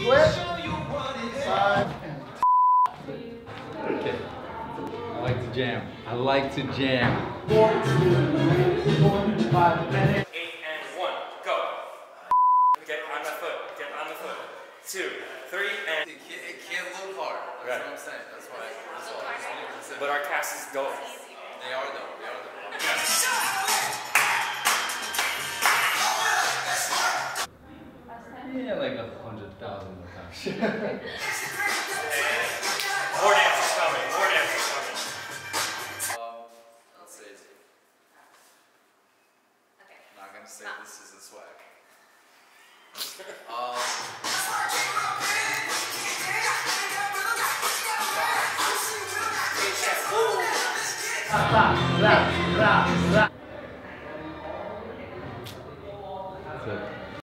Split. 5 and Okay. I like to jam. I like to jam. 4, 2, 5 minutes. 8 and 1, go. Get on the foot, get on the foot. 2, 3, and... It can't look hard. That's what I'm saying. That's why I just need to consider. But our cast is going. They are though. They are though. Yeah, like 100,000 more times. More dancers coming, more dancers coming. Let's see. Okay. I'm not gonna say this is a swag. Ra, ra, ra, ra.